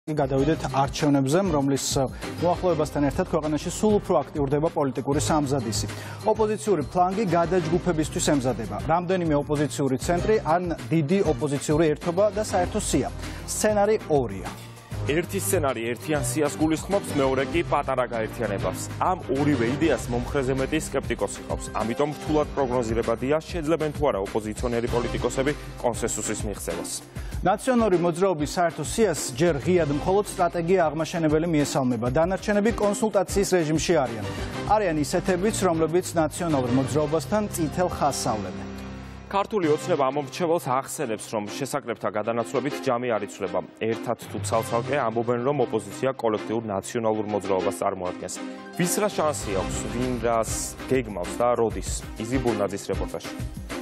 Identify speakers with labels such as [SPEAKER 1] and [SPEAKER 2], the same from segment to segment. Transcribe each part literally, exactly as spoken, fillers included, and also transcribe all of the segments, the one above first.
[SPEAKER 1] გადავიდეთ არჩევნებზე, რომლის მოახლოებასთან ერთად ქვეყანაში სულ უფრო აქტიურდება პოლიტიკური სამზადისი. ოპოზიციური ფლანგი გადაჯგუფებისთვის ემზადება. რამდენიმე ოპოზიციური ცენტრი ან დიდი ოპოზიციური ერთობა და საერთო სია. სცენარი ორია.
[SPEAKER 2] ერთი სცენარი ერთიან სიას გულისხმობს, მეორე კი პატარა გაერთიანებას. ამ ორივე იდეას მომხრეზე მეტი სკეპტიკოსი ყავს. ამიტომ რთულად პროგნოზირებადია, შეძლებენ თუ არა ოპოზიციონერი პოლიტიკოსები კონსენსუსის მიღწევას. ნაციონალური მოძრაობის საერთო სიას ჯერ ღიად მხოლოდ სტრატეგია აღმაშენებელი მიესალმება. დანარჩენები კონსულტაციის რეჟიმში არიან. არიან ისეთებიც, რომლებიც ნაციონალურ მოძრაობასთან წითელ ხაზს ავლებენ. ქართული ოცნება ამომრჩეველს ახსენებს, რომ შესაკრებთა გადანაცვლებით ჯამი არ იცვლება. ერთად თუ ცალ-ცალკე ამბობენ, რომ ოპოზიცია კოლექტიურ ნაციონალურ მოძრაობას წარმოადგენს. ვის რა შანსი აქვს, ვინ რას გეგმავს და როდის? იზი ბურნაძის რეპორტაჟი.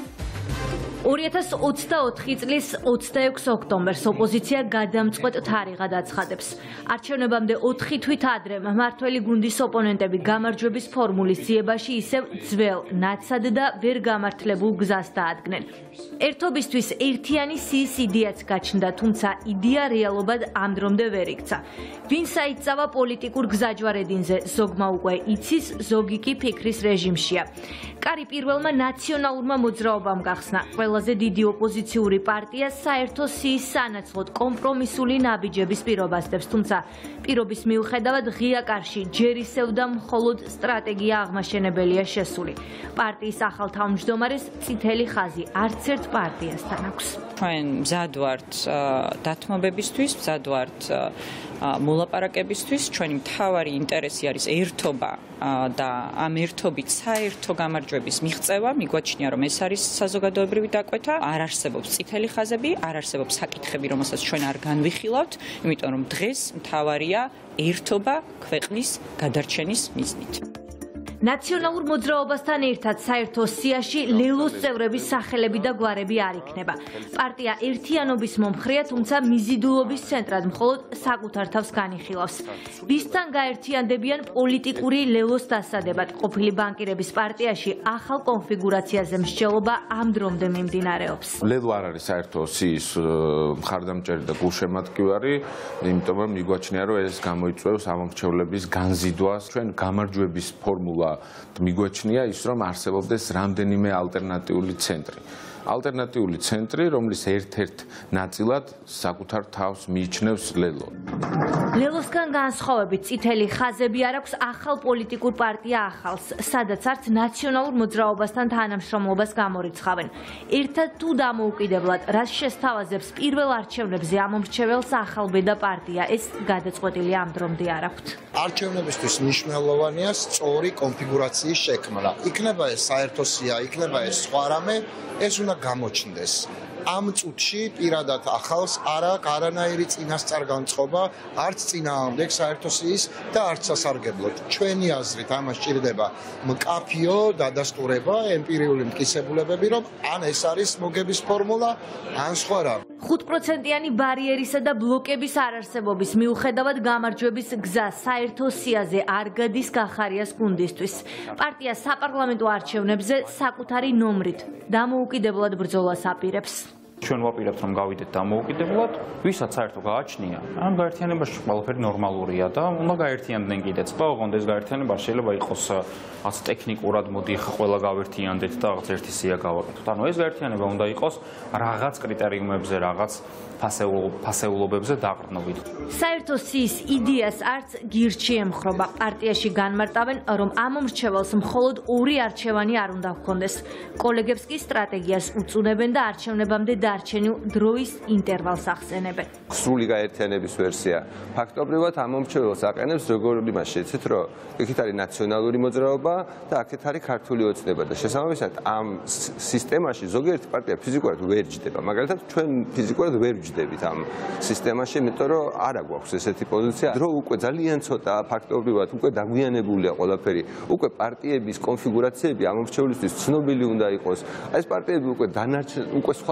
[SPEAKER 3] ორი ათას ოცდაოთხი წლის ოცდაექვსი ოქტომბერს ოპოზიცია გადამწყვეტ თარიღად აცხადებს. არჩევნებამდე ოთხი თვით ადრე მმართველი გუნდის ოპონენტები გამარჯვების ფორმულის ძიებაში ისევ ძველ, ნაცად და ვერ გამართლებულ გზას დაადგნენ. ერთობისთვის ერთიანი სიის იდეაც გაჩნდა, თუმცა იდეა რეალობად ამ დრომდე ვერ იქცა. ვინ საიწავა პოლიტიკურ გზაჯვარედინზე, ზოგმა უკვე იცის, ზოგი კი ფიქრის რეჟიმშია. კარი პირველმა ნაციონალურმა მოძრაობამ გახსნა. ყველაზე დიდი ოპოზიციური პარტია საერთო სიის სანაცვლოდ კომპრომისული ნაბიჯების პირობას დებს, თუმცა პირობის მიუხედავად ღია კარში ჯერ ისევ და მხოლოდ სტრატეგია აღმაშენებელია შესული. პარტიის ახალ თავმჯდომარეს წითელი ხაზი არც ერთ პარტიასთან აქვს.
[SPEAKER 4] ჩვენ მზად ვართ დათმობებისთვის, მზად ვართ მოლაპარაკებისთვის, ჩვენი მთავარი ინტერესი არის ერთობა და ამ ერთობით საერთო გამარჯვების მიღწევა. მიგვაჩნია, რომ ეს არის საზოგადოებრივი დაკვეთა. არ არსებობს წითელი ხაზები, არ არსებობს საკითხები, რომელსაც ჩვენ არ განვიხილავთ, იმიტომ რომ დღეს მთავარია ერთობა ქვეყნის გადარჩენის მიზნით.
[SPEAKER 3] ნაციონალურ მოძრაობასთან ერთად საერთო სიაში ლელოს წევრების სახელები და გვარები არ იქნება. პარტია ერთიანობის მომხრეა, თუმცა მიზიდულობის ცენტრად მხოლოდ საკუთარ თავს განიხილავს. ვისთან გაერთიანდებიან პოლიტიკური ლელოს დასადებად. ყოფილი ბანკირების პარტიაში ახალ კონფიგურაციაზე მსჯელობა ამ დრომდე მიმდინარეობს.
[SPEAKER 5] ლელო არ არის საერთო სიის მხარდამჭერი და გულშემატკივარი, იმიტომ რომ მიგვაჩნია, რომ ეს გამოიწვევს ამომრჩევლების განზიდვას. ჩვენ გამარჯვების ფორმულა მიგვაჩნია ის, რომ არსებობდეს რამდენიმე ალტერნატიული ცენტრი. ალტერნატიული ცენტრი, რომლის ერთ-ერთ ნაწილად საკუთარ თავს მიიჩნევს ლელო.
[SPEAKER 3] ლელოსგან განსხვავებით წითელი ხაზები არ აქვს ახალ პოლიტიკურ პარტია ახალს, სადაც არც ნაციონალურ მოძრაობასთან თანამშრომლობას გამორიცხავენ. ერთად თუ დამოუკიდებლად, რაც შესთავაზებს პირველ არჩევნებზე ამომრჩეველს ახალბედა პარტია, ეს გადაწყვეტილი ამ დრომდე არ აქვთ.
[SPEAKER 6] არჩევნებისთვის მნიშვნელოვანია სწორი კონფიგურაციის შექმნა. იქნება ეს საერთო სია, იქნება ეს სხვა რამე, ეს უნდა გამოჩნდეს. ამ წუთში პირადად ახალს არ აქვს არანაირი წინასწარ-განწყობა, არც წინააღმდეგ საერთო სიის და არც სასარგებლოდ. ჩვენი აზრით ამას ჭირდება მკაფიო დადასტურება, ემპირიული მტკიცებულებები, რომ ან ეს არის მოგების ფორმულა, ან სხვა რამე.
[SPEAKER 3] ხუთპროცენტიანი ბარიერისა და ბლოკების არარსებობის მიუხედავად გამარჯვების გზა საერთო სიაზე არ გადის გახარიას გუნდისთვის. პარტია საპარლამენტო არჩევნებზე საკუთარი ნომრით დამოუკიდებლად ბრძოლას აპირებს.
[SPEAKER 7] ჩვენ ვაპირებთ, რომ გავიდეთ დამოუკიდებლად, ვისაც საერთო გააჩნია, ამ გაერთიანებაში ყველაფერი ნორმალურია და უნდა გაერთიანდნენ კიდეც. ოღონდ ეს გაერთიანება შეიძლება იყოს რაც ტექნიკურად მოდი ხა ყველა გავერთიანდეთ და რაღაც ერთი სია გავაკეთოთ. ანუ ეს გაერთიანება უნდა იყოს რაღაც კრიტერიუმებზე, რაღაც ფასეულობებზე დაყრდნობით.
[SPEAKER 3] საერთო სიის იდეას არც გირჩი ემხრობა. პარტიაში განმარტავენ, რომ ამომრჩეველს მხოლოდ ორი არჩევანი არ უნდა ჰქონდეს. კოლეგებს კი სტრატეგიას უწუნებენ და არჩევნებამდე დარჩენილ დროის ინტერვალს ახსენებენ.
[SPEAKER 8] სრული გაერთიანების ვერსია ფაქტობრივად ამომრჩეველს აყენებს, როგორ იმას შეცეთ, რომ იქით არის ნაციონალური მოძრაობა და აქეთ არის ქართული ოცნება და შესაბამისად ამ სისტემაში ზოგიერთი პარტია ფიზიკურად ვერ ჯდება. მაგალითად ჩვენ ფიზიკურად ვერ ვჯდებით ამ სისტემაში, იმიტომ რომ არ აქვს ესეთი პოზიცია. დრო უკვე ძალიან ცოტა ფაქტობრივად უკვე დაგვიანებულია ყველაფერი. უკვე პარტიების კონფიგურაციები ამომრჩევლისთვის ცნობილი უნდა იყოს. ეს პარტიები უკვე დანარჩენ უკვე სხვა სამუშაო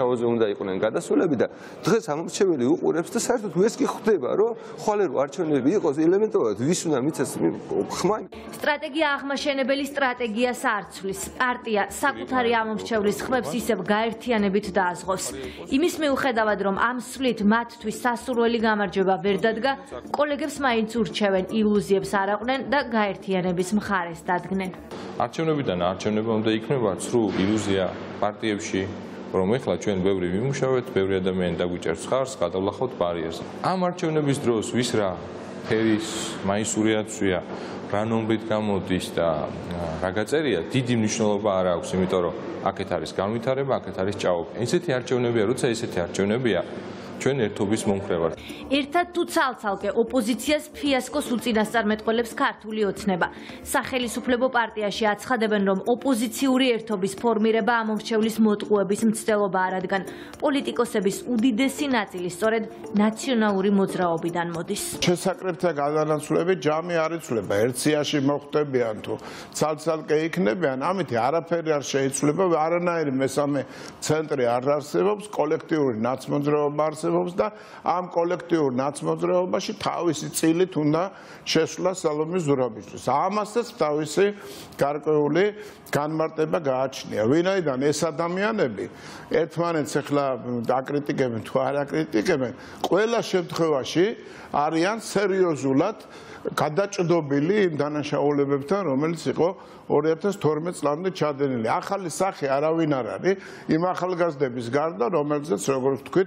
[SPEAKER 8] სამოცდაოზე უნდა იყვნენ გადასულები და დღეს ამომრჩეველი უყურებს და საერთოდ ეს კი ხვდება, რომ ხვალე რო არჩევნები იყოს ელემენტარულად ვის უნდა მიცეს ხმა.
[SPEAKER 3] სტრატეგია აღმაშენებელი სტრატეგიას არცვლის. პარტია საკუთარი ამომრჩევლის ხმებს ისევ გაერთიანებით დააზღავს. იმის მიუხედავად, რომ ამ სვლით მათთვის სასურველი გამარჯვება ვერ დადგა, კოლეგებს მაინც ურჩევენ, ილუზიებს არ აყვნენ და გაერთიანების მხარეს დადგნენ.
[SPEAKER 9] არჩევნებიდან არჩევნებამდე იქნება ცრუ ილუზია პარტიებში, რომ ეხლა ჩვენ ბევრი ვიმუშავეთ, ბევრი ადამიანი დაგვიჭერს ხარს, გადავლახავთ ბარიერს. ამ არჩევნების დროს ვის რა ფერის, მაისური აცვია, რა ნომრით გამოდის და რა გაწერია, დიდი მნიშვნელობა არ აქვს, იმიტომ რომ აქეთ არის განვითარება, აქეთ არის ჭაობი. ესეთი არჩევნებია, როცა ესეთი არჩევნებია, ჩვენ ერთობის მომხრევართ.
[SPEAKER 3] ერთად თუ ცალ-ცალკე ოპოზიციას ფიასკოს უწინასწარმეტყველებს ქართული ოცნება. სახელისუფლებო პარტიაში აცხადებენ, რომ ოპოზიციური ერთობის ფორმირება ამომრჩევლის მოტყუების მცდელობა არ რადგან პოლიტიკოსების უდიდესი ნაწილი სწორედ ნაციონალური მოძრაობიდან მოდის.
[SPEAKER 10] შესაკრებთა გადანაცვლები ჯამი არ იცვლება, ერთ სიაში მოხვდებიან თუ ცალ-ცალკე იქნებიან, ამითი არაფერი არ შეიცვლება, არანაირი მესამე ცენტრი არ არსებობს, კოლექტიური ნაცმოძრაობა არსებობს და ამ კოლექტიურ ნაცმოძრაობაში თავისი წილით უნდა შესვლა სალომის ზურაბისთვის. ამასაც თავისი გარკვეული განმარტება გააჩნია. ვინაიდან ეს ადამიანები ერთმანეთს ახლა აკრიტიკებენ თუ არ აკრიტიკებენ, ყველა შემთხვევაში არიან სერიოზულად გადაჭდობილი იმ დანაშაულებებთან, რომელიც იყო ორი ათას თორმეტ წლამდე ჩადენილი. ახალი სახე არავინ არ არის იმ ახალგაზრდების გარდა, რომელზეც როგორც ვთქვით,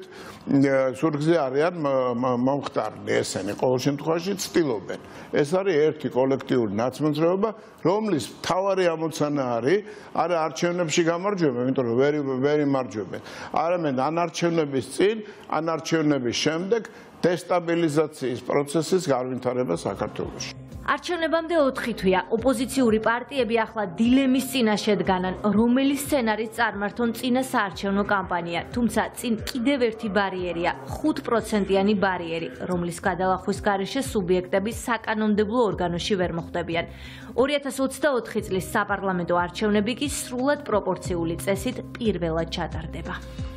[SPEAKER 10] სურგზე არიან მომხდარნი ესენი. ყოველ შემთხვევაში ცდილობენ. ეს არის ერთი კოლექტიური ნაცმოძრაობა, რომლის მთავარი ამოცანა არის არა არჩევნებში გამარჯვება, იმიტომ რომ ვერ ვერ იმარჯვებენ. არამედ ან არჩევნების წინ, ან არჩევნების შემდეგ დესტაბილიზაციის პროცესის განვითარება საქართველოში.
[SPEAKER 3] არჩევნებამდე ოთხი თვეა. ოპოზიციური პარტიები ახლა დილემის წინაშე დგანან, რომელი სცენარით წარმართონ წინა საარჩევნო კამპანია. თუმცა წინ კიდევ ერთი ბარიერია, ხუთ პროცენტიანი ბარიერი, რომლის გადალახვის გარეშე სუბიექტები საკანონმდებლო ორგანოში ვერ მოხვდებიან. ორი ათას ოცდაოთხი წლის საპარლამენტო არჩევნები კი სრულად პროპორციული წესით პირველად ჩატარდება.